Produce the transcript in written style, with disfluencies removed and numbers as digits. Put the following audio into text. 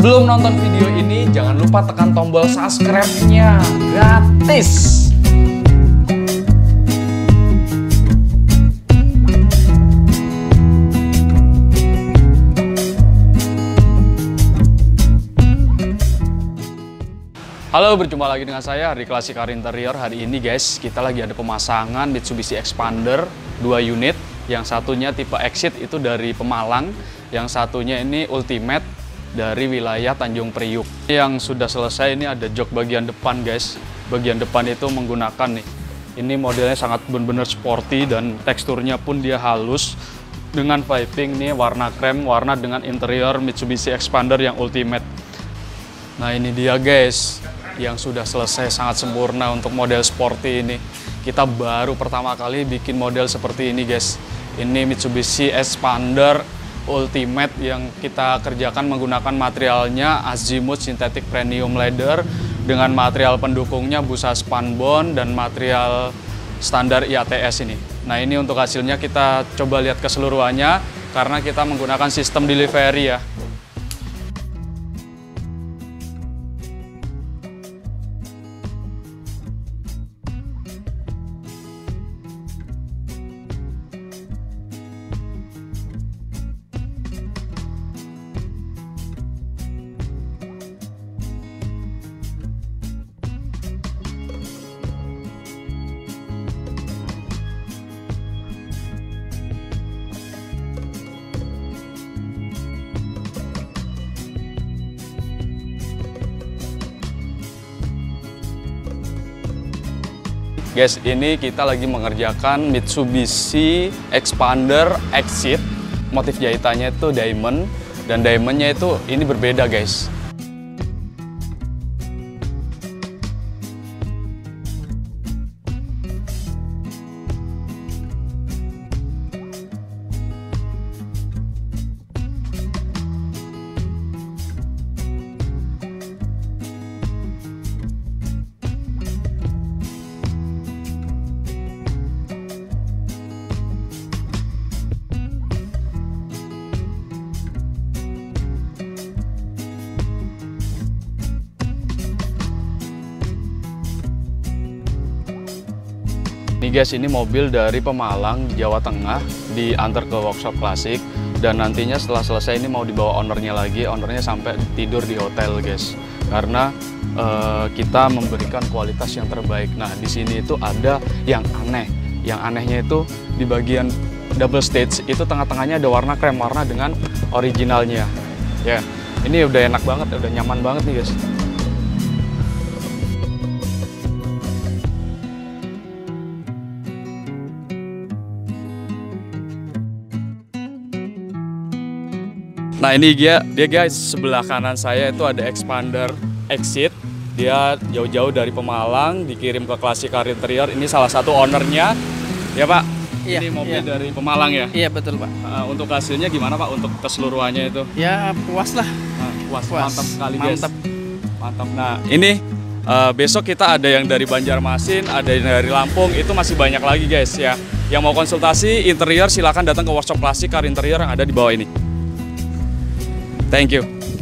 Sebelum nonton video ini, jangan lupa tekan tombol subscribe-nya, gratis. Halo, berjumpa lagi dengan saya di Classic Car Interior. Hari ini guys, kita lagi ada pemasangan Mitsubishi Expander 2 unit. Yang satunya tipe Exit itu dari Pemalang, yang satunya ini Ultimate dari wilayah Tanjung Priuk. Yang sudah selesai ini ada jok bagian depan guys. Bagian depan itu menggunakan nih, ini modelnya sangat benar-benar sporty dan teksturnya pun dia halus dengan piping nih warna krem, warna dengan interior Mitsubishi Expander yang Ultimate. Nah ini dia guys, yang sudah selesai sangat sempurna untuk model sporty ini. Kita baru pertama kali bikin model seperti ini guys. Ini Mitsubishi Expander Ultimate yang kita kerjakan menggunakan materialnya Azimut Synthetic Premium Leather dengan material pendukungnya busa spunbond dan material standar IATS ini. Nah ini untuk hasilnya kita coba lihat keseluruhannya karena kita menggunakan sistem delivery ya. Guys, ini kita lagi mengerjakan Mitsubishi Expander Exit. Motif jahitannya itu diamond, dan diamondnya itu ini berbeda guys. Ini guys, ini mobil dari Pemalang, Jawa Tengah, diantar ke workshop klasik, dan nantinya setelah selesai ini mau dibawa ownernya lagi, ownernya sampai tidur di hotel guys, karena kita memberikan kualitas yang terbaik. Nah di sini itu ada yang aneh, yang anehnya itu di bagian double stage itu tengah-tengahnya ada warna krem, warna dengan originalnya. Ya, ini udah enak banget, udah nyaman banget nih guys. Nah ini dia guys, sebelah kanan saya itu ada Expander Exit. Dia jauh-jauh dari Pemalang, dikirim ke Classic Car Interior. Ini salah satu ownernya, ya Pak? Iya, ini mobil iya. dari Pemalang ya? Iya betul Pak. Untuk hasilnya gimana Pak, untuk keseluruhannya itu? Ya puas lah. Puas. Puas. Mantap sekali guys. Mantap. Mantap. Nah ini besok kita ada yang dari Banjarmasin, ada yang dari Lampung, itu masih banyak lagi guys ya. Yang mau konsultasi interior silakan datang ke workshop Classic Car Interior yang ada di bawah ini. Thank you.